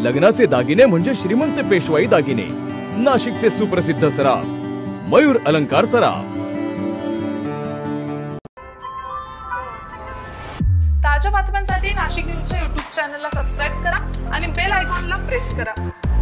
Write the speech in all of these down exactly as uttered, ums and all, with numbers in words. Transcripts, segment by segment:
लग्नाचे दागिने म्हणजे श्रीमंत पेशवाई दागिने, नाशिकचे सुप्रसिद्ध सराफ मयूर अलंकार सराफ। ताज्या बातम्यांसाठी नाशिक न्यूजच्या यूट्यूब चॅनलला सबस्क्राइब करा आणि बेल आयकॉनला प्रेस करा।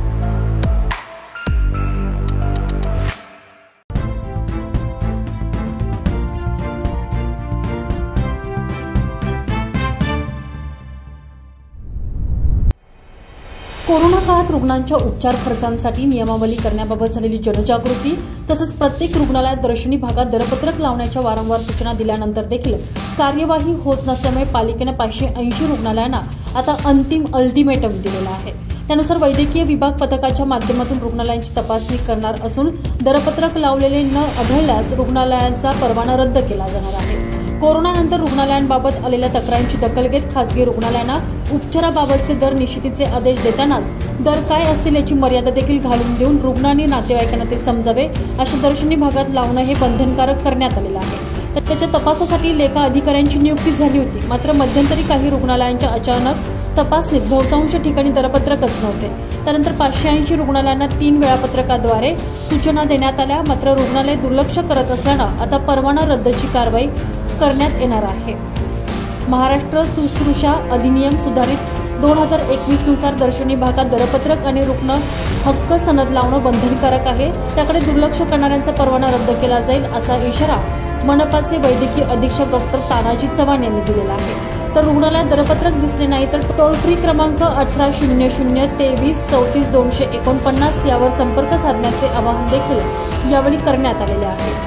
कोरोना काळात रुग्णांच्या उपचार खर्चांसाठी नियमावली करण्याबाबत झालेली जनजागृती तसंच प्रत्येक रुग्णालयात दर्शनी भागात दरपत्रक लावण्याच्या वारंवार सूचना दिल्यानंतर देखील कार्यवाही होत नसल्यामुळे पालिकेने पाचशे ऐंशी रुग्णालयांना आता अंतिम अल्टिमेटम दिलेला आहे। त्यानुसार वैद्यकीय विभाग पथकाच्या माध्यमातून रुग्णालयांची तपासणी करणार असून दरपत्रक लावलेले न आढळल्यास रुग्णालयांचा परवाना रद्द केला जाणार आहे। कोरोनानंतर रुग्णालयांबाबत आलेल्या तक्रारींची दखल घेत खासगी रुग्णालयांना उपचाराबाबतचे दर निश्चितीचे आदेश देतानाच दर काय असतील याची मर्यादा देखील घालून देऊन रुग्ण आणि नातेवाईकांना ते समजावे अशा दर्शनी भागात लावणं हे बंधनकारक करण्यात आलेलं आहे। त्याच्या तपासासाठी लेखा अधिकाऱ्यांची नियुक्ती झाली होती, मात्र मध्यंतरी काही रुग्णालयांच्या अचानक तपासणीत बहुतांश ठिकाणी दरपत्रकच नव्हते। त्यानंतर पाचशे ऐंशी रुग्णालयांना तीन वेळापत्रकाद्वारे सूचना देण्यात आल्या, मात्र रुग्णालय दुर्लक्ष करत असल्यानं आता परवाना रद्दची कारवाई करण्यात येणार आहे। महाराष्ट्र शुश्रूषा अधिनियम सुधारित दोन हजार एकवीस नुसार दर्शनी भागात दरपत्रक आणि रुग्ण हक्क सनद लावणं बंधनकारक आहे। त्याकडे दुर्लक्ष करणाऱ्यांचा परवाना रद्द केला जाईल असा इशारा मनपाचे वैद्यकीय अधीक्षक डॉक्टर तानाजी चव्हाण यांनी दिलेला आहे। तर रुग्णालयात दरपत्रक दिसले नाही तर टोल फ्री क्रमांक अठरा शून्य शून्य तेवीस चौतीस दोनशे एकोणपन्नास यावर संपर्क साधण्याचे आवाहन देखील यावेळी करण्यात आलेले आहे।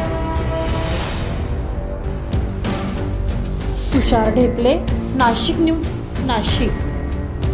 तुषार ढेपले, नाशिक न्यूज, नाशिक।